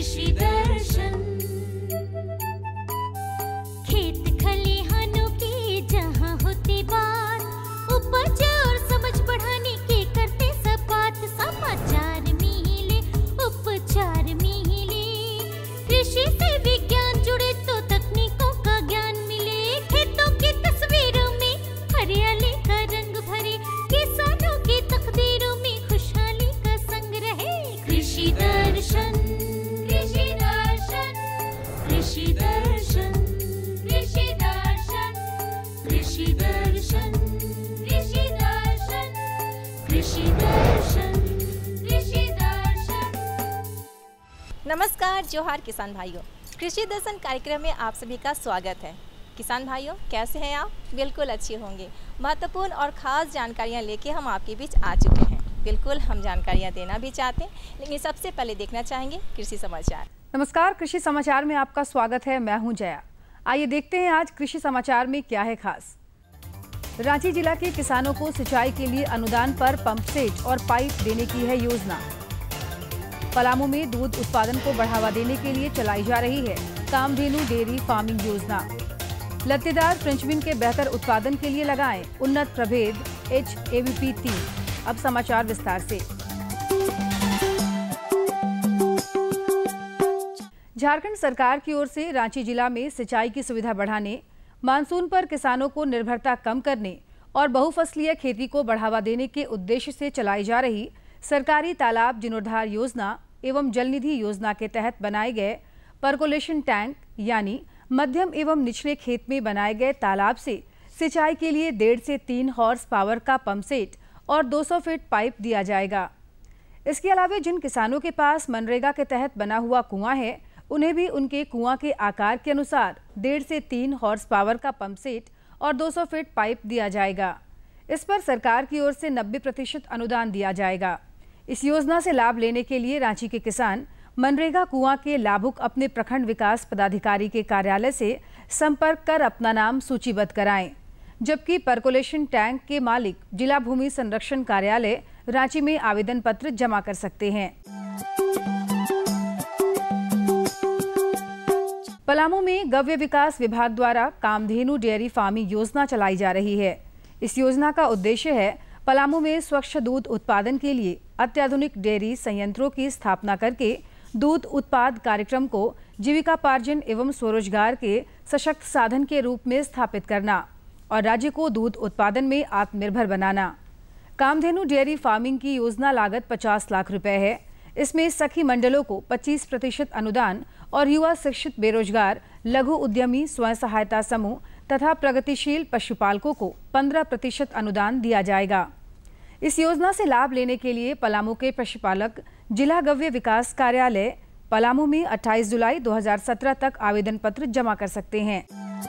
कृषि दर्शन। खेत खलिहानों की जहाँ होती बात, उपज और समझ बढ़ाने की करते सब बात। समाचार मिले, उपचार मिले, कृषि से विज्ञान जुड़े तो तकनीकों का ज्ञान मिले। खेतों की तस्वीरों में हरियाली का रंग भरे, किसानों की तकदीरों में खुशहाली का संग रहे। कृषि दर्शन, कृषि दर्शन, कृषि दर्शन, कृषि दर्शन, कृषि दर्शन, कृषि दर्शन, कृषि दर्शन, कृषि दर्शन। नमस्कार, जोहार किसान भाइयों। कृषि दर्शन कार्यक्रम में आप सभी का स्वागत है। किसान भाइयों, कैसे हैं आप? बिल्कुल अच्छे होंगे। महत्वपूर्ण और ख़ास जानकारियां लेके हम आपके बीच आ चुके हैं। बिल्कुल हम जानकारियां देना भी चाहते हैं, लेकिन सबसे पहले देखना चाहेंगे कृषि समाचार। नमस्कार, कृषि समाचार में आपका स्वागत है। मैं हूं जया। आइए देखते हैं आज कृषि समाचार में क्या है खास। रांची जिला के किसानों को सिंचाई के लिए अनुदान पर पंप सेट और पाइप देने की है योजना। पलामू में दूध उत्पादन को बढ़ावा देने के लिए चलाई जा रही है कामधेनु डेयरी फार्मिंग योजना। लत्तेदार फ्रेंच बीन के बेहतर उत्पादन के लिए लगाएं उन्नत प्रभेद HABP 3। अब समाचार विस्तार से। झारखंड सरकार की ओर से रांची जिला में सिंचाई की सुविधा बढ़ाने, मानसून पर किसानों को निर्भरता कम करने और बहुफसलीय खेती को बढ़ावा देने के उद्देश्य से चलाई जा रही सरकारी तालाब जीर्णोद्धार योजना एवं जल निधि योजना के तहत बनाए गए परकोलेशन टैंक यानी मध्यम एवं निचले खेत में बनाए गए तालाब से सिंचाई के लिए 1.5 से 3 हॉर्स पावर का पंप सेट और 200 फीट पाइप दिया जाएगा। इसके अलावा जिन किसानों के पास मनरेगा के तहत बना हुआ कुआं है, उन्हें भी उनके कुआं के आकार के अनुसार 1.5 से 3 हॉर्स पावर का पंप सेट और 200 फीट पाइप दिया जाएगा। इस पर सरकार की ओर से 90% अनुदान दिया जाएगा। इस योजना से लाभ लेने के लिए रांची के किसान मनरेगा कुआं के लाभुक अपने प्रखंड विकास पदाधिकारी के कार्यालय से संपर्क कर अपना नाम सूचीबद्ध कराएं, जबकि परकोलेशन टैंक के मालिक जिला भूमि संरक्षण कार्यालय रांची में आवेदन पत्र जमा कर सकते हैं। पलामू में गव्य विकास विभाग द्वारा कामधेनु डेयरी फार्मिंग योजना चलाई जा रही है। इस योजना का उद्देश्य है पलामू में स्वच्छ दूध उत्पादन के लिए अत्याधुनिक डेयरी संयंत्रों की स्थापना करके दूध उत्पाद कार्यक्रम को जीविकापार्जन एवं स्वरोजगार के सशक्त साधन के रूप में स्थापित करना और राज्य को दूध उत्पादन में आत्मनिर्भर बनाना। कामधेनु डेयरी फार्मिंग की योजना लागत 50 लाख रुपए है। इसमें सखी मंडलों को 25% अनुदान और युवा शिक्षित बेरोजगार लघु उद्यमी स्वयं सहायता समूह तथा प्रगतिशील पशुपालकों को 15% अनुदान दिया जाएगा। इस योजना से लाभ लेने के लिए पलामू के पशुपालक जिला गव्य विकास कार्यालय पलामू में 28 जुलाई 2017 तक आवेदन पत्र जमा कर सकते हैं।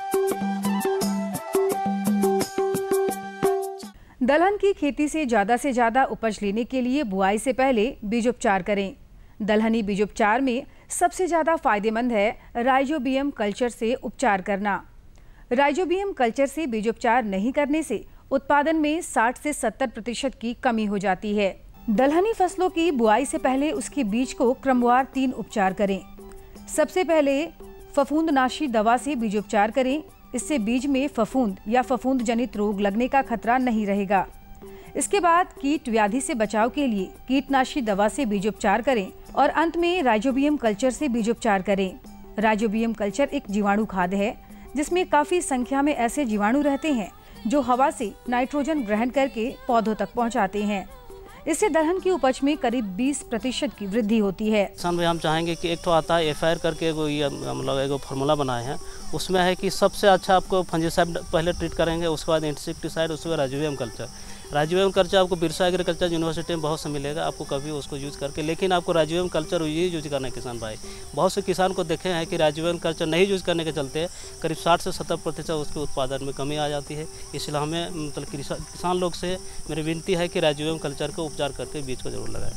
दलहन की खेती से ज्यादा उपज लेने के लिए बुआई से पहले बीजोपचार करें। दलहनी बीजोपचार में सबसे ज्यादा फायदेमंद है राइजोबियम कल्चर से उपचार करना। राइजोबियम कल्चर से बीजोपचार नहीं करने से उत्पादन में 60 से 70% की कमी हो जाती है। दलहनी फसलों की बुआई से पहले उसके बीज को क्रमवार 3 उपचार करें। सबसे पहले फफूंदनाशी दवा से बीजोपचार करें। इससे बीज में फफूंद या फफूंद जनित रोग लगने का खतरा नहीं रहेगा। इसके बाद कीट व्याधि से बचाव के लिए कीटनाशी दवा से बीजोपचार करें और अंत में राइजोबियम कल्चर से बीजोपचार करें। राइजोबियम कल्चर एक जीवाणु खाद है जिसमें काफी संख्या में ऐसे जीवाणु रहते हैं जो हवा से नाइट्रोजन ग्रहण करके पौधों तक पहुंचाते हैं। इससे दलहन की उपज में करीब 20% की वृद्धि होती है। किसान भाई हम चाहेंगे कि एक तो आता है FIR करके एगो फार्मूला बनाए हैं, उसमें है कि सबसे अच्छा आपको फंजीसाइड पहले ट्रीट करेंगे, उसके बाद इंसेक्टिसाइड, उसके बाद राइजोबियम कल्चर। राइजोबियम कल्चर आपको बिरसा एग्रीकल्चर यूनिवर्सिटी में बहुत से मिलेगा, आपको कभी उसको यूज़ करके, लेकिन आपको राइजोबियम कल्चर ये यूज करना है किसान भाई। बहुत से किसान को देखे हैं कि राइजोबियम कल्चर नहीं यूज़ करने के चलते करीब 60 से 70% उसके उत्पादन में कमी आ जाती है। इसलिए हमें मतलब किसान लोग से मेरी विनती है कि राइजोबियम कल्चर का उपचार करके बीज को जरूर लगाएं।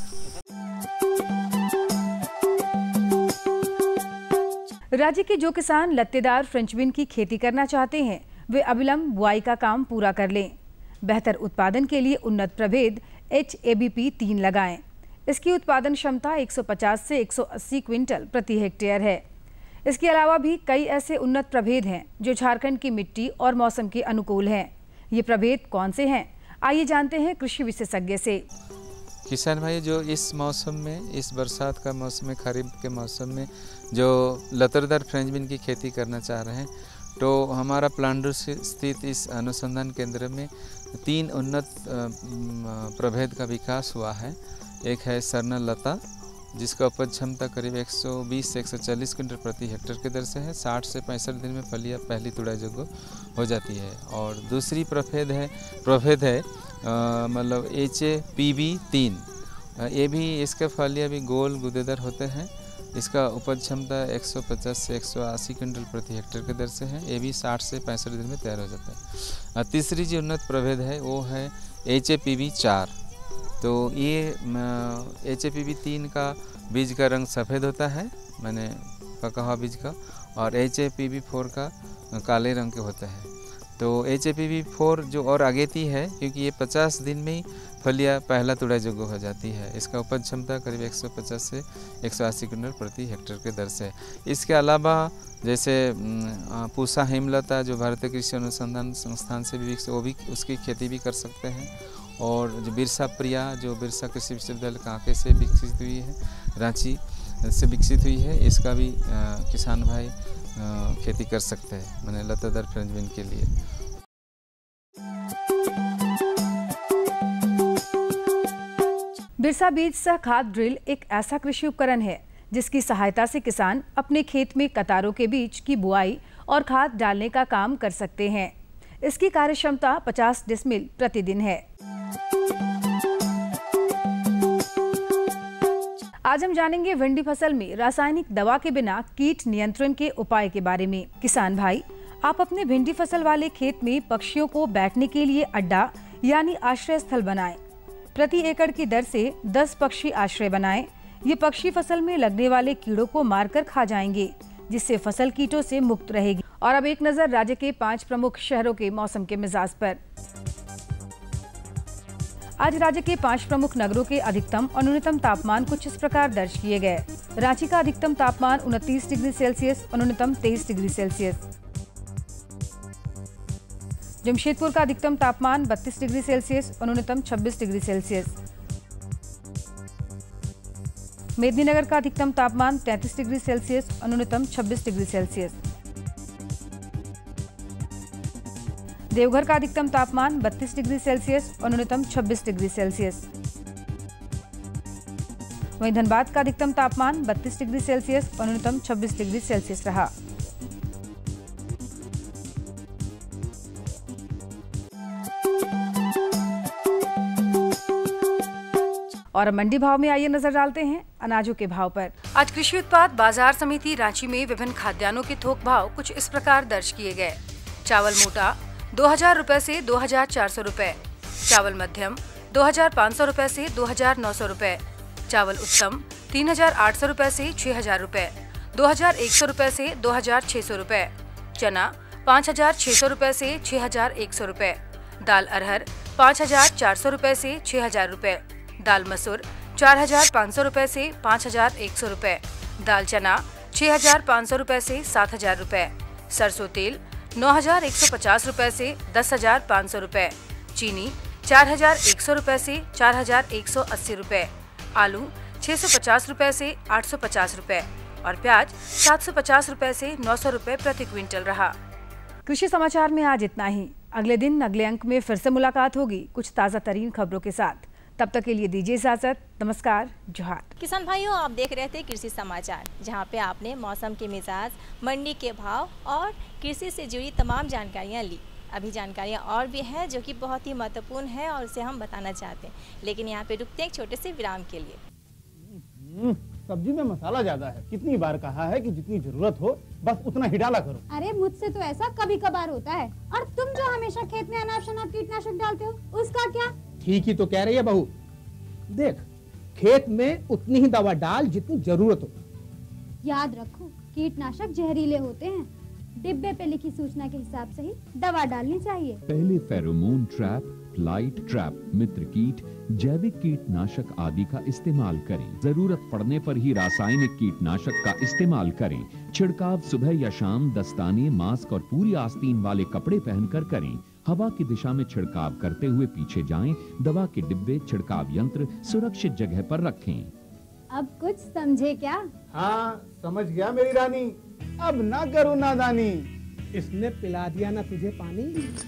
राज्य के जो किसान लत्तेदार फ्रेंच बीन की खेती करना चाहते हैं वे अविलंब बुआई का काम पूरा कर लें। बेहतर उत्पादन के लिए उन्नत प्रभेद HABP 3 लगाएं। इसकी उत्पादन क्षमता 150 से 180 क्विंटल प्रति हेक्टेयर है। इसके अलावा भी कई ऐसे उन्नत प्रभेद हैं जो झारखंड की मिट्टी और मौसम के अनुकूल हैं। ये प्रभेद कौन से हैं? आइए जानते हैं कृषि विशेषज्ञ से। किसान भाई, जो इस मौसम में, इस बरसात का मौसम में, खरीफ के मौसम में जो लतरदार फ्रेंच बीन की खेती करना चाह रहे हैं, तो हमारा प्लांडूर स्थित इस अनुसंधान केंद्र में 3 उन्नत प्रभेद का विकास हुआ है। एक है स्वर्णलता, जिसका उपज क्षमता करीब 120 से 140 क्विंटल प्रति हेक्टेयर के दर से है। 60 से 65 दिन में फलियाँ पहली तुड़ाई योग्य हो जाती है। और दूसरी प्रभेद है मतलब HAPB 3। ये भी, इसके फलियाँ भी गोल गुदेदार होते हैं। इसका उपज क्षमता 150 से 180 क्विंटल प्रति हेक्टेयर के दर से है। ये भी 60 से 65 दिन में तैयार हो जाता है। तीसरी जो उन्नत प्रभेद है वो है HAPB 4। तो ये HAPB 3 का बीज का रंग सफ़ेद होता है, मैंने पका हुआ बीज का, और HAPB 4 का काले रंग के होता है। तो HAPB 4 जो और आगेती है, क्योंकि ये 50 दिन में ही फलियाँ पहला तुड़ाई योग्य हो जाती है। इसका उपज क्षमता करीब 150 से 180 क्विंटल प्रति हेक्टेयर के दर से। इसके अलावा जैसे पूसा हेमलता जो भारतीय कृषि अनुसंधान संस्थान से भी विकसित, वो भी उसकी खेती भी कर सकते हैं। और जो बिरसा प्रिया जो बिरसा कृषि विश्वविद्यालय कांके से विकसित हुई है, रांची से विकसित हुई है, इसका भी किसान भाई खेती कर सकते हैं, मैंने लतादार फ्रेंच बीन के लिए। बिरसा बीज सह खाद ड्रिल एक ऐसा कृषि उपकरण है जिसकी सहायता से किसान अपने खेत में कतारों के बीच की बुआई और खाद डालने का काम कर सकते हैं। इसकी कार्यक्षमता 50 डिसमिल प्रतिदिन है। आज हम जानेंगे भिंडी फसल में रासायनिक दवा के बिना कीट नियंत्रण के उपाय के बारे में। किसान भाई, आप अपने भिंडी फसल वाले खेत में पक्षियों को बैठने के लिए अड्डा यानी आश्रय स्थल बनाएं। प्रति एकड़ की दर से 10 पक्षी आश्रय बनाएं। ये पक्षी फसल में लगने वाले कीड़ों को मारकर खा जाएंगे, जिससे फसल कीटों से मुक्त रहेगी। और अब एक नजर राज्य के 5 प्रमुख शहरों के मौसम के मिजाज पर। आज राज्य के 5 प्रमुख नगरों के अधिकतम और न्यूनतम तापमान कुछ इस प्रकार दर्ज किए गए। रांची का अधिकतम तापमान 29 डिग्री सेल्सियस और न्यूनतम 23 डिग्री सेल्सियस। जमशेदपुर का अधिकतम तापमान 32 डिग्री सेल्सियस और न्यूनतम 26 डिग्री सेल्सियस। मेदिनीनगर का अधिकतम तापमान 33 डिग्री सेल्सियस और न्यूनतम 26 डिग्री सेल्सियस। देवघर का अधिकतम तापमान 32 डिग्री सेल्सियस और न्यूनतम 26 डिग्री सेल्सियस। वहीं धनबाद का अधिकतम तापमान 32 डिग्री सेल्सियस और न्यूनतम 26 डिग्री सेल्सियस रहा। और मंडी भाव में आइए नजर डालते हैं अनाजों के भाव पर। आज कृषि उत्पाद बाजार समिति रांची में विभिन्न खाद्यान्नों के थोक भाव कुछ इस प्रकार दर्ज किए गए। चावल मोटा 2000 रुपए से 2400 रुपए, चावल मध्यम 2500 रुपए से 2900 रुपए, चावल उत्तम 3800 रुपए से 6000 रुपए, 2100 रुपए से 2600 रुपए, चना 5600 रुपए से 6100 रुपए, दाल अरहर 5400 रुपए से 6000 रुपए, दाल मसूर 4500 रुपए से 5100 रुपए, दाल चना 6500 रुपए से 7000 रुपए, सरसों तेल 9150 रुपए से 10500 रुपए, चीनी 4100 रुपए से 4180 रुपए, आलू 650 रुपए से 850 रुपए और प्याज 750 रुपए से 900 रुपए प्रति क्विंटल रहा। कृषि समाचार में आज इतना ही। अगले दिन अगले अंक में फिर से मुलाकात होगी कुछ ताज़ा तरीन खबरों के साथ। तब तक के लिए दीजिए इजाजत। नमस्कार, जोहार। किसान भाइयों, आप देख रहे थे कृषि समाचार, जहां पे आपने मौसम के मिजाज, मंडी के भाव और कृषि से जुड़ी तमाम जानकारियां ली। अभी जानकारियां और भी हैं जो कि बहुत ही महत्वपूर्ण है और उसे हम बताना चाहते हैं, लेकिन यहाँ पे रुकते हैं एक छोटे से विराम के लिए। सब्जी में मसाला ज्यादा है। कितनी बार कहा है कि जितनी जरूरत हो बस उतना ही डाला करो। अरे मुझसे तो ऐसा कभी कभार होता है। और तुम जो हमेशा खेत में अनाप शनाप कीटनाशक डालते हो, उसका क्या? ठीक ही तो कह रही है बहू। देख, खेत में उतनी ही दवा डाल जितनी जरूरत हो। याद रखो, कीटनाशक जहरीले होते हैं। डिब्बे पे लिखी सूचना के हिसाब से ही दवा डालनी चाहिए। पहले फेरोमोन ट्रैप, लाइट, ट्रैप, मित्र कीट, जैविक कीटनाशक आदि का इस्तेमाल करें। जरूरत पड़ने पर ही रासायनिक कीटनाशक का इस्तेमाल करें। छिड़काव सुबह या शाम दस्ताने, मास्क और पूरी आस्तीन वाले कपड़े पहनकर करें। हवा की दिशा में छिड़काव करते हुए पीछे जाएं। दवा के डिब्बे, छिड़काव यंत्र सुरक्षित जगह पर रखें। अब कुछ समझे क्या? हाँ, समझ गया मेरी रानी। अब ना करो नादानी। इसने पिला दिया ना तुझे पानी।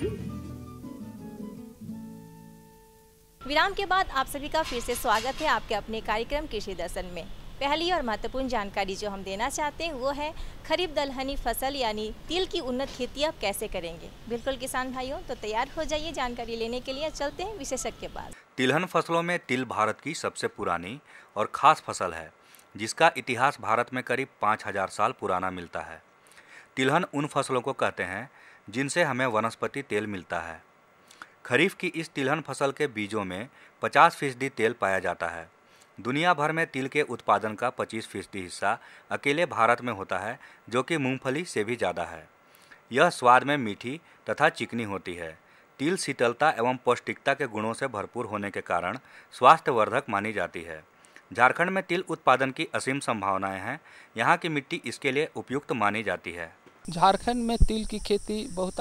विराम के बाद आप सभी का फिर से स्वागत है आपके अपने कार्यक्रम कृषि दर्शन में। पहली और महत्वपूर्ण जानकारी जो हम देना चाहते हैं वो है खरीफ दलहनी फसल यानी तिल की उन्नत खेती आप कैसे करेंगे। बिल्कुल किसान भाइयों, तो तैयार हो जाइए जानकारी लेने के लिए। चलते हैं विशेषज्ञ के पास। तिलहन फसलों में तिल भारत की सबसे पुरानी और ख़ास फसल है, जिसका इतिहास भारत में करीब 5000 साल पुराना मिलता है। तिलहन उन फसलों को कहते हैं जिनसे हमें वनस्पति तेल मिलता है। खरीफ की इस तिलहन फसल के बीजों में 50% तेल पाया जाता है। दुनिया भर में तिल के उत्पादन का 25% हिस्सा अकेले भारत में होता है, जो कि मूंगफली से भी ज़्यादा है। यह स्वाद में मीठी तथा चिकनी होती है। तिल शीतलता एवं पौष्टिकता के गुणों से भरपूर होने के कारण स्वास्थ्यवर्धक मानी जाती है। झारखंड में तिल उत्पादन की असीम संभावनाएं हैं। यहाँ की मिट्टी इसके लिए उपयुक्त मानी जाती है। झारखंड में तिल की खेती बहुत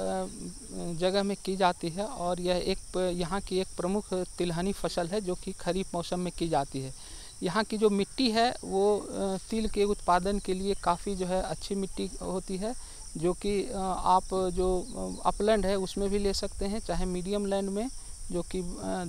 जगह में की जाती है और यह यहाँ की एक प्रमुख तिलहनी फसल है जो कि खरीफ मौसम में की जाती है। यहाँ की जो मिट्टी है वो तिल के उत्पादन के लिए काफ़ी जो है अच्छी मिट्टी होती है, जो कि आप जो अपलैंड है उसमें भी ले सकते हैं, चाहे मीडियम लैंड में जो कि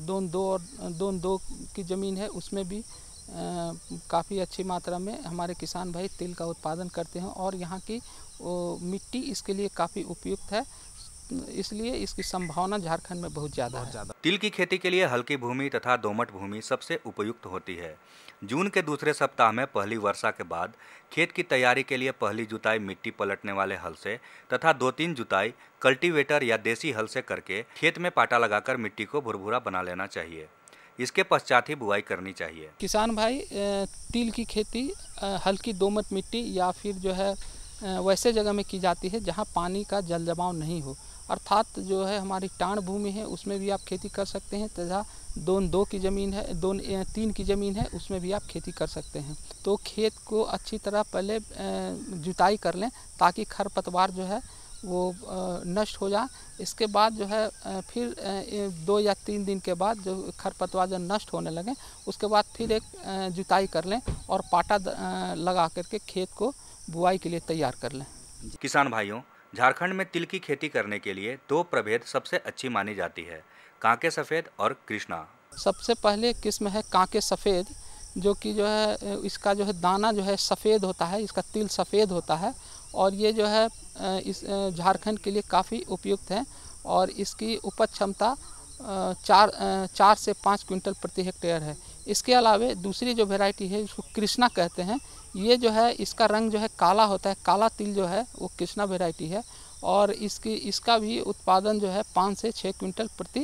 2-2 की ज़मीन है उसमें भी काफ़ी अच्छी मात्रा में हमारे किसान भाई तिल का उत्पादन करते हैं और यहाँ की मिट्टी इसके लिए काफ़ी उपयुक्त है, इसलिए इसकी संभावना झारखंड में बहुत ज़्यादा है। तिल की खेती के लिए हल्की भूमि तथा दोमट भूमि सबसे उपयुक्त होती है। जून के दूसरे सप्ताह में पहली वर्षा के बाद खेत की तैयारी के लिए पहली जुताई मिट्टी पलटने वाले हल से तथा 2-3 जुताई कल्टीवेटर या देसी हल से करके खेत में पाटा लगाकर मिट्टी को भुरभुरा बना लेना चाहिए। इसके पश्चात ही बुआई करनी चाहिए। किसान भाई तिल की खेती हल्की दोमट मिट्टी या फिर जो है वैसे जगह में की जाती है जहाँ पानी का जल जमाव नहीं हो, अर्थात जो है हमारी टाण भूमि है उसमें भी आप खेती कर सकते हैं तथा 2-2 की ज़मीन है, 2-3 की ज़मीन है उसमें भी आप खेती कर सकते हैं। तो खेत को अच्छी तरह पहले जुताई कर लें ताकि खरपतवार जो है वो नष्ट हो जाए। इसके बाद जो है फिर 2 या 3 दिन के बाद जो खरपतवार जब नष्ट होने लगे उसके बाद फिर एक जुताई कर लें और पाटा लगा करके खेत को बुआई के लिए तैयार कर लें। किसान भाइयों, झारखंड में तिल की खेती करने के लिए 2 प्रभेद सबसे अच्छी मानी जाती है, कांके सफ़ेद और कृष्णा। सबसे पहले किस्म है कांके सफ़ेद, जो कि जो है इसका जो है दाना जो है सफ़ेद होता है, इसका तिल सफ़ेद होता है और ये जो है इस झारखंड के लिए काफ़ी उपयुक्त है और इसकी उपज क्षमता 4 से 5 क्विंटल प्रति हेक्टेयर है। इसके अलावे दूसरी जो वैरायटी है इसको कृष्णा कहते हैं। ये जो है इसका रंग जो है काला होता है, काला तिल जो है वो कृष्णा वैरायटी है और इसका भी उत्पादन जो है 5 से 6 क्विंटल प्रति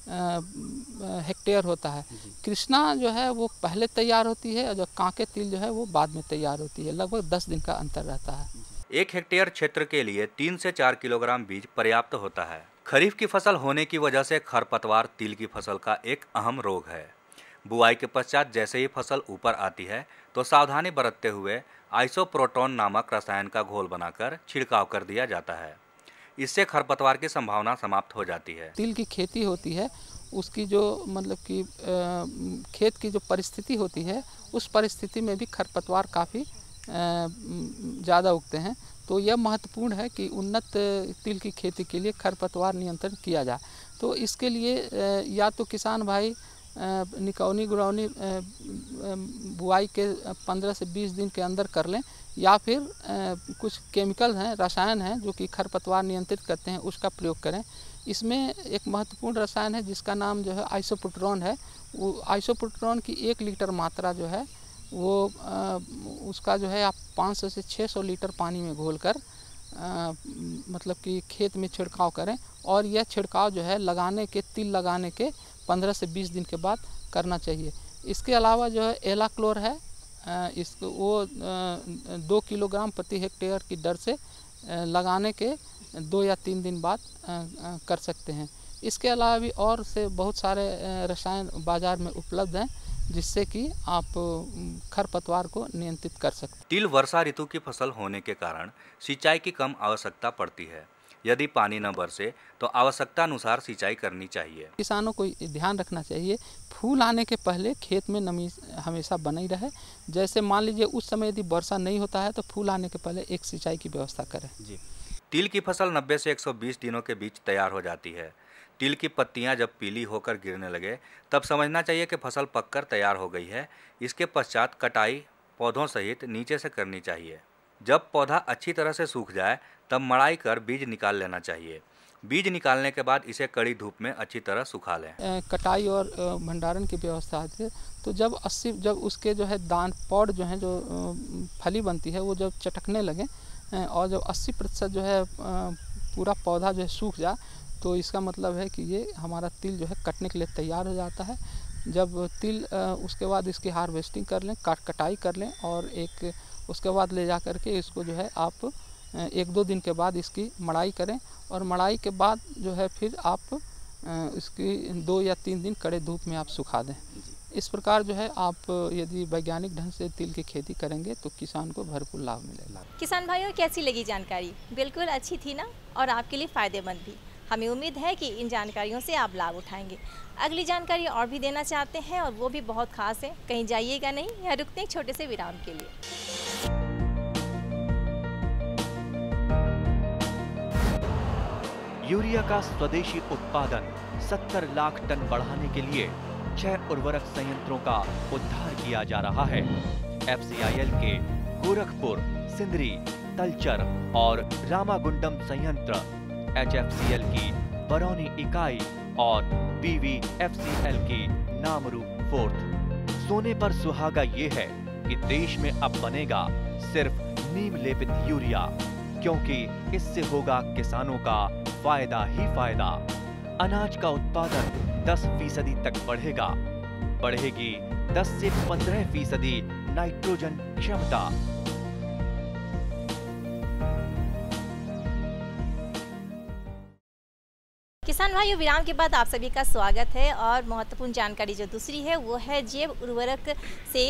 हेक्टेयर होता है। कृष्णा जो है वो पहले तैयार होती है और जो कांके तिल जो है वो बाद में तैयार होती है। लगभग 10 दिन का अंतर रहता है। 1 हेक्टेयर क्षेत्र के लिए 3 से 4 किलोग्राम बीज पर्याप्त होता है। खरीफ की फसल होने की वजह से खरपतवार तिल की फसल का एक अहम रोग है। बुआई के पश्चात जैसे ही फसल ऊपर आती है तो सावधानी बरतते हुए आइसोप्रोटोन नामक रसायन का घोल बनाकर छिड़काव कर दिया जाता है। इससे खरपतवार की संभावना समाप्त हो जाती है। तिल की खेती होती है उसकी जो मतलब कि खेत की जो परिस्थिति होती है उस परिस्थिति में भी खरपतवार काफ़ी ज़्यादा उगते हैं। तो यह महत्वपूर्ण है कि उन्नत तिल की खेती के लिए खरपतवार नियंत्रण किया जाए। तो इसके लिए या तो किसान भाई निकौनी गुरौनी बुआई के 15 से 20 दिन के अंदर कर लें या फिर कुछ केमिकल हैं, रसायन हैं जो कि खरपतवार नियंत्रित करते हैं, उसका प्रयोग करें। इसमें एक महत्वपूर्ण रसायन है जिसका नाम जो है आइसोप्रोटोन है। वो आइसोप्रोटोन की 1 लीटर मात्रा जो है वो उसका जो है आप 500 से 600 लीटर पानी में घोलकर मतलब कि खेत में छिड़काव करें और यह छिड़काव जो है तिल लगाने के 15 से 20 दिन के बाद करना चाहिए। इसके अलावा जो है एलाक्लोर है, इसको वो 2 किलोग्राम प्रति हेक्टेयर की दर से लगाने के 2 या 3 दिन बाद कर सकते हैं। इसके अलावा भी और से बहुत सारे रसायन बाज़ार में उपलब्ध हैं जिससे कि आप खरपतवार को नियंत्रित कर सकते हैं। तिल वर्षा ऋतु की फसल होने के कारण सिंचाई की कम आवश्यकता पड़ती है। यदि पानी न बरसे तो आवश्यकता अनुसार सिंचाई करनी चाहिए। किसानों को ध्यान रखना चाहिए, फूल आने के पहले खेत में नमी हमेशा बनी रहे। जैसे मान लीजिए उस समय यदि वर्षा नहीं होता है तो फूल आने के पहले एक सिंचाई की व्यवस्था करें। जी। तिल की फसल 90 से 120 दिनों के बीच तैयार हो जाती है। तिल की पत्तियां जब पीली होकर गिरने लगे तब समझना चाहिए कि फसल पककर तैयार हो गई है। इसके पश्चात कटाई पौधों सहित नीचे से करनी चाहिए। जब पौधा अच्छी तरह से सूख जाए तब मड़ाई कर बीज निकाल लेना चाहिए। बीज निकालने के बाद इसे कड़ी धूप में अच्छी तरह सुखा लें। कटाई और भंडारण की व्यवस्था है तो जब उसके जो है दान पौध जो है जो फली बनती है वो जब चटकने लगे और जब 80% जो है पूरा पौधा जो है सूख जाए तो इसका मतलब है कि ये हमारा तिल जो है कटने के लिए तैयार हो जाता है। जब तिल उसके बाद इसकी हार्वेस्टिंग कर लें, कटाई कर लें और उसके बाद ले जा कर के इसको जो है आप 1-2 दिन के बाद इसकी मड़ाई करें और मड़ाई के बाद जो है फिर आप इसकी 2 या 3 दिन कड़े धूप में आप सुखा दें। इस प्रकार जो है आप यदि वैज्ञानिक ढंग से तिल की खेती करेंगे तो किसान को भरपूर लाभ मिलेगा। किसान भाइयों, कैसी लगी जानकारी? बिल्कुल अच्छी थी ना, और आपके लिए फ़ायदेमंद भी। हमें उम्मीद है कि इन जानकारियों से आप लाभ उठाएंगे। अगली जानकारी और भी देना चाहते हैं और वो भी बहुत खास है, कहीं जाइएगा नहीं, यहाँ रुकते हैं छोटे से विराम के लिए। यूरिया का स्वदेशी उत्पादन 70 लाख टन बढ़ाने के लिए 6 उर्वरक संयंत्रों का उद्धार किया जा रहा है। FCIL के गोरखपुर, सिंदरी, तलचर और रामागुंडम संयंत्र, HFCL की बरौनी इकाई और PVFCL की नामरू फोर्थ। सोने पर सुहागा ये है कि देश में अब बनेगा सिर्फ नीम लेपित यूरिया, क्योंकि इससे होगा किसानों का फायदा ही फायदा। अनाज का उत्पादन 10% तक बढ़ेगा। बढ़ेगी 10 से 15% नाइट्रोजन क्षमता। किसान भाइयों, विराम के बाद आप सभी का स्वागत है और महत्वपूर्ण जानकारी जो दूसरी है वो है जैव उर्वरक से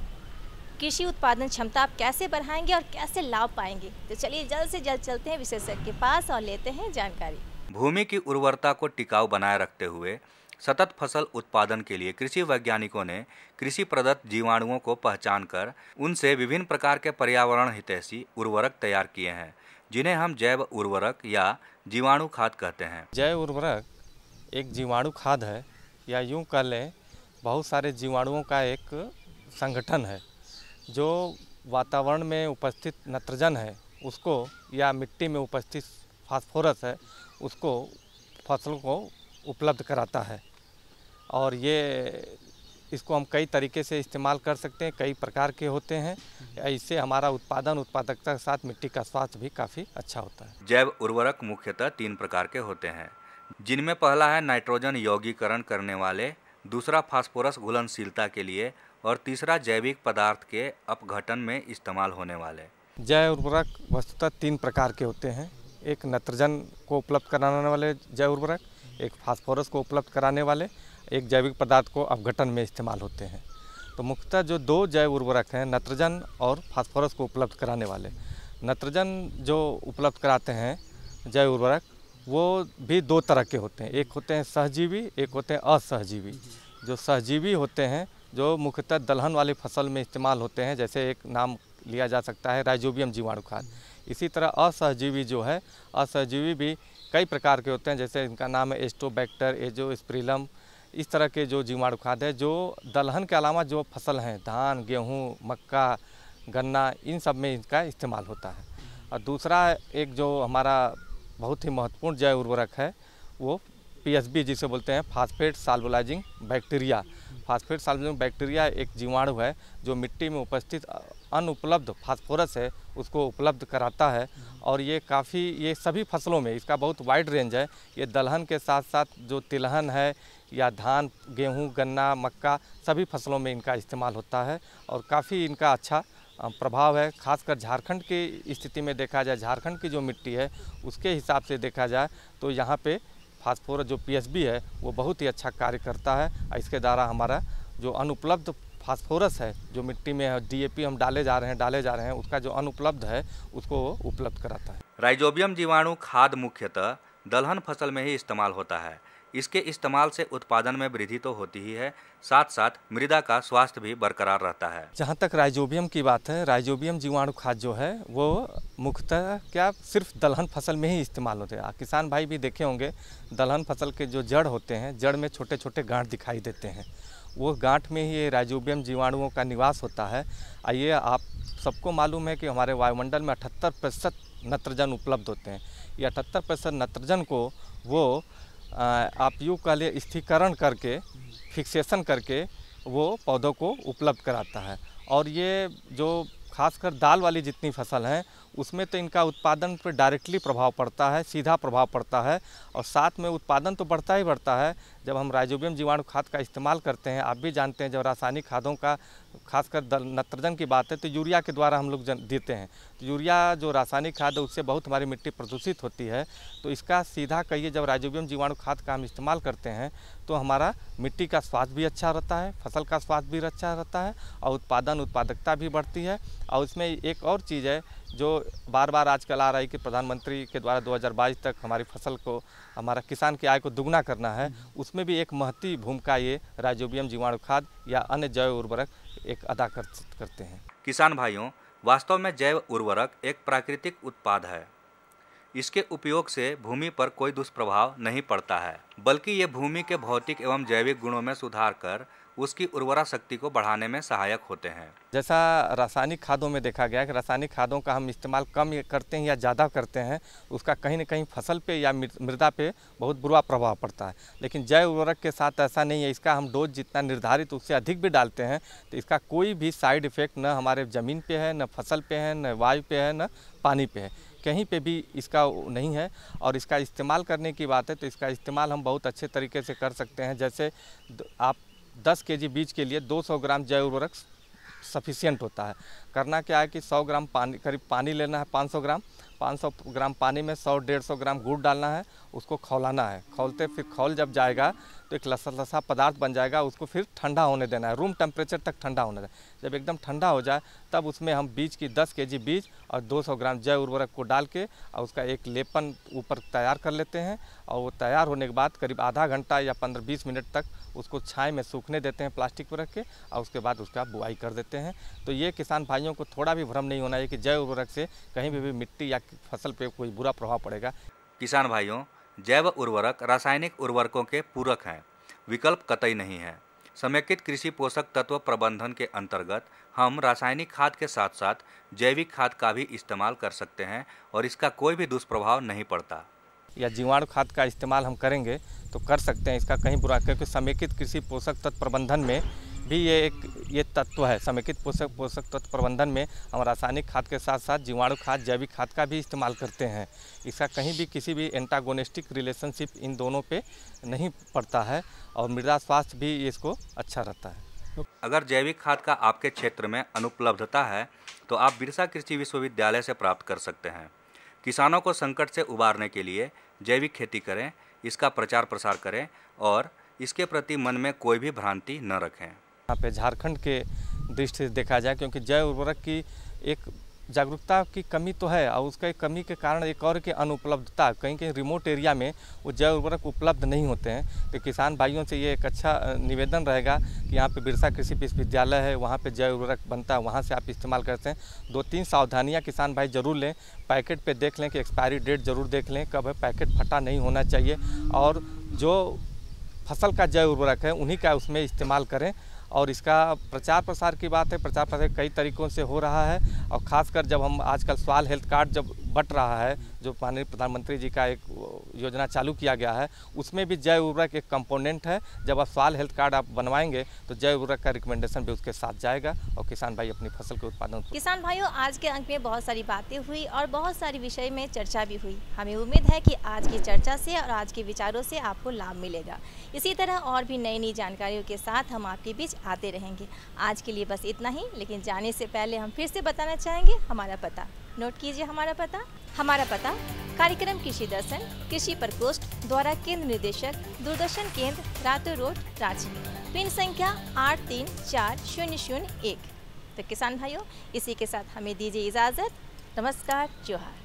कृषि उत्पादन क्षमता आप कैसे बढ़ाएंगे और कैसे लाभ पाएंगे। तो चलिए जल्द से जल्द चलते हैं विशेषज्ञ के पास और लेते हैं जानकारी। भूमि की उर्वरता को टिकाऊ बनाए रखते हुए सतत फसल उत्पादन के लिए कृषि वैज्ञानिकों ने कृषि प्रदत्त जीवाणुओं को पहचान कर उनसे विभिन्न प्रकार के पर्यावरण हितैषी उर्वरक तैयार किए हैं, जिन्हें हम जैव उर्वरक या जीवाणु खाद कहते हैं। जैव उर्वरक एक जीवाणु खाद है, या यूँ कह लें बहुत सारे जीवाणुओं का एक संगठन है जो वातावरण में उपस्थित नाइट्रोजन है उसको, या मिट्टी में उपस्थित फास्फोरस है उसको फसल को उपलब्ध कराता है। और ये इसको हम कई तरीके से इस्तेमाल कर सकते हैं, कई प्रकार के होते हैं। इससे हमारा उत्पादकता के साथ मिट्टी का स्वास्थ्य भी काफ़ी अच्छा होता है। जैव उर्वरक मुख्यतः 3 प्रकार के होते हैं, जिनमें पहला है नाइट्रोजन यौगीकरण करने वाले, दूसरा फास्फोरस घुलनशीलता के लिए और तीसरा जैविक पदार्थ के अपघटन में इस्तेमाल होने वाले। जैव उर्वरक वस्तुतः 3 प्रकार के होते हैं। एक नाइट्रोजन को उपलब्ध कराने वाले जैव उर्वरक, एक फास्फोरस को उपलब्ध कराने वाले, एक जैविक पदार्थ को अपघटन में इस्तेमाल होते हैं। तो मुख्यतः जो 2 जैव उर्वरक हैं, नाइट्रोजन और फास्फोरस को उपलब्ध कराने वाले, नाइट्रोजन जो उपलब्ध कराते हैं जैव उर्वरक वो भी 2 तरह के होते हैं। एक होते हैं सहजीवी, एक होते हैं असहजीवी। जो सहजीवी होते हैं जो मुख्यतः दलहन वाली फसल में इस्तेमाल होते हैं, जैसे एक नाम लिया जा सकता है राइजोबियम जीवाणु खाद। इसी तरह असहजीवी जो है, असहजीवी भी कई प्रकार के होते हैं, जैसे इनका नाम है एस्टोबैक्टर, एजोस्पिरिलम। इस तरह के जो जीवाणु खाद है जो दलहन के अलावा जो फसल हैं, धान, गेहूँ, मक्का, गन्ना, इन सब में इनका इस्तेमाल होता है। और दूसरा एक जो हमारा बहुत ही महत्वपूर्ण जैव उर्वरक है वो PSB जिसे बोलते हैं, phosphate solubilising bacteria. Phosphate solubilising bacteria एक जीवाणु है जो मिट्टी में उपस्थित अनुपलब्ध फास्फोरस है उसको उपलब्ध कराता है। और ये सभी फसलों में इसका बहुत वाइड रेंज है। ये दलहन के साथ साथ जो तिलहन है या धान, गेहूं, गन्ना, मक्का, सभी फसलों में इनका इस्तेमाल होता है और काफ़ी इनका अच्छा प्रभाव है। खासकर झारखंड की स्थिति में देखा जाए, झारखंड की जो मिट्टी है उसके हिसाब से देखा जाए तो यहाँ पे फास्फोरस जो पीएचबी है वो बहुत ही अच्छा कार्य करता है। इसके द्वारा हमारा जो अनुपलब्ध फास्फोरस है, जो मिट्टी में डीएपी हम डाले जा रहे हैं उसका जो अनुपलब्ध है उसको वो उपलब्ध कराता है। राइजोबियम जीवाणु खाद मुख्यतः दलहन फसल में ही इस्तेमाल होता है। इसके इस्तेमाल से उत्पादन में वृद्धि तो होती ही है, साथ साथ मृदा का स्वास्थ्य भी बरकरार रहता है। जहाँ तक राइजोबियम की बात है, राइजोबियम जीवाणु खाद जो है वो मुख्यतः क्या सिर्फ दलहन फसल में ही इस्तेमाल होते हैं। किसान भाई भी देखे होंगे दलहन फसल के जो जड़ होते हैं, जड़ में छोटे छोटे गांठ दिखाई देते हैं, वो गांठ में ही ये राइजोबियम जीवाणुओं का निवास होता है। आइए, आप सबको मालूम है कि हमारे वायुमंडल में 78% नत्रजन उपलब्ध होते हैं। ये 78% नत्रजन को वो आप यूँ कह लिए स्थिरीकरण करके, फिक्सेशन करके वो पौधों को उपलब्ध कराता है। और ये जो खासकर दाल वाली जितनी फसल हैं उसमें तो इनका उत्पादन पर डायरेक्टली प्रभाव पड़ता है, सीधा प्रभाव पड़ता है, और साथ में उत्पादन तो बढ़ता ही बढ़ता है। जब हम राइजोबियम जीवाणु खाद का इस्तेमाल करते हैं, आप भी जानते हैं, जब रासायनिक खादों का खासकर नत्रजन की बात है तो यूरिया के द्वारा हम लोग देते हैं, तो यूरिया जो रासायनिक खाद है उससे बहुत हमारी मिट्टी प्रदूषित होती है। तो इसका सीधा कहिए, जब राइजोबियम जीवाणु खाद का हम इस्तेमाल करते हैं तो हमारा मिट्टी का स्वास्थ्य भी अच्छा रहता है, फसल का स्वास्थ्य भी अच्छा रहता है, और उत्पादकता भी बढ़ती है। और इसमें एक और चीज़ है जो बार बार आजकल आ रहा है कि प्रधानमंत्री के द्वारा 2022 तक हमारी फसल को, हमारा किसान की आय को दुगना करना है, उसमें भी एक महती भूमिका ये राइजोबियम जीवाणु खाद या अन्य जैव उर्वरक एक अदा करते हैं। किसान भाइयों, वास्तव में जैव उर्वरक एक प्राकृतिक उत्पाद है। इसके उपयोग से भूमि पर कोई दुष्प्रभाव नहीं पड़ता है, बल्कि ये भूमि के भौतिक एवं जैविक गुणों में सुधार कर उसकी उर्वरा शक्ति को बढ़ाने में सहायक होते हैं। जैसा रासायनिक खादों में देखा गया कि रासायनिक खादों का हम इस्तेमाल कम करते हैं या ज़्यादा करते हैं, उसका कहीं न कहीं फसल पे या मृदा पे बहुत बुरा प्रभाव पड़ता है। लेकिन जैव उर्वरक के साथ ऐसा नहीं है। इसका हम डोज जितना निर्धारित उससे अधिक भी डालते हैं तो इसका कोई भी साइड इफ़ेक्ट न हमारे ज़मीन पे है, न फसल पे है, न वायु पे है, न पानी पे है, कहीं पे भी इसका नहीं है। और इसका इस्तेमाल करने की बात है तो इसका इस्तेमाल हम बहुत अच्छे तरीके से कर सकते हैं। जैसे आप 10 केजी बीज के लिए 200 ग्राम जैव उर्वरक सफिशिएंट होता है। करना क्या है कि 100 ग्राम पानी, करीब पानी लेना है, 500 ग्राम पानी में 100-150 ग्राम गुड़ डालना है, उसको खौलाना है। खौलते फिर खौल जब जाएगा तो एक लसा पदार्थ बन जाएगा, उसको फिर ठंडा होने देना है, रूम टेम्परेचर तक ठंडा होने देना है। जब एकदम ठंडा हो जाए तब उसमें हम बीज की 10 केजी बीज और 200 ग्राम जैव उर्वरक को डाल के और उसका एक लेपन ऊपर तैयार कर लेते हैं। और वो तैयार होने के बाद करीब आधा घंटा या 15-20 मिनट तक उसको छाँव में सूखने देते हैं प्लास्टिक पर रख के, और उसके बाद उसका बुआई कर देते हैं। तो ये किसान भाइयों को थोड़ा भी भ्रम नहीं होना है कि जैव उर्वरक से कहीं भी मिट्टी या फसल पे कोई बुरा प्रभाव पड़ेगा। किसान भाइयों, जैव उर्वरक रासायनिक उर्वरकों के पूरक हैं, विकल्प कतई नहीं है। समेकित कृषि पोषक तत्व प्रबंधन के अंतर्गत हम रासायनिक खाद के साथ साथ जैविक खाद का भी इस्तेमाल कर सकते हैं और इसका कोई भी दुष्प्रभाव नहीं पड़ता। या जीवाणु खाद का इस्तेमाल हम करेंगे तो कर सकते हैं, इसका कहीं बुरा, क्योंकि समेकित कृषि पोषक तत्व प्रबंधन में भी ये तत्व है। समेकित पोषक तत्व प्रबंधन में हम रासायनिक खाद के साथ साथ जीवाणु खाद, जैविक खाद का भी इस्तेमाल करते हैं। इसका कहीं भी किसी भी एंटागोनिस्टिक रिलेशनशिप इन दोनों पे नहीं पड़ता है और मृदा स्वास्थ्य भी इसको अच्छा रहता है। अगर जैविक खाद का आपके क्षेत्र में अनुपलब्धता है तो आप बिरसा कृषि विश्वविद्यालय से प्राप्त कर सकते हैं। किसानों को संकट से उबारने के लिए जैविक खेती करें, इसका प्रचार प्रसार करें और इसके प्रति मन में कोई भी भ्रांति न रखें। यहाँ पे झारखंड के दृष्टि से देखा जाए, क्योंकि जैव उर्वरक की एक जागरूकता की कमी तो है और उसका कमी के कारण एक और की अनुपलब्धता, कहीं कहीं रिमोट एरिया में वो जैव उर्वरक उपलब्ध नहीं होते हैं। तो किसान भाइयों से ये एक अच्छा निवेदन रहेगा कि यहाँ पे बिरसा कृषि विश्वविद्यालय है, वहाँ पे जैव उर्वरक बनता है, वहाँ से आप इस्तेमाल करते हैं। 2-3 सावधानियाँ किसान भाई ज़रूर लें। पैकेट पे देख लें कि एक्सपायरी डेट ज़रूर देख लें, कब है, पैकेट फटा नहीं होना चाहिए। और जो फसल का जैव उर्वरक है उन्हीं का उसमें इस्तेमाल करें। और इसका प्रचार प्रसार की बात है, प्रचार प्रसार कई तरीक़ों से हो रहा है। और ख़ासकर जब हम आजकल स्वास्थ्य हेल्थ कार्ड जब बट रहा है, जो माननीय प्रधानमंत्री जी का एक योजना चालू किया गया है, उसमें भी जैव उर्वरक एक कंपोनेंट है। जब आप स्वास्थ्य हेल्थ कार्ड आप बनवाएंगे तो जैव उर्वरक का रिकमेंडेशन भी उसके साथ जाएगा और किसान भाई अपनी फसल के उत्पादन। किसान भाइयों, आज के अंक में बहुत सारी बातें हुई और बहुत सारी विषय में चर्चा भी हुई। हमें उम्मीद है कि आज की चर्चा से और आज के विचारों से आपको लाभ मिलेगा। इसी तरह और भी नई नई जानकारियों के साथ हम आपके बीच आते रहेंगे। आज के लिए बस इतना ही, लेकिन जाने से पहले हम फिर से बताना चाहेंगे हमारा पता। नोट कीजिए हमारा पता कार्यक्रम कृषि दर्शन, कृषि प्रकोष्ठ द्वारा केंद्र निदेशक, दूरदर्शन केंद्र, रातू रोड, रांची। पिन संख्या 834001। तो किसान भाइयों, इसी के साथ हमें दीजिए इजाज़त। नमस्कार, जोहार।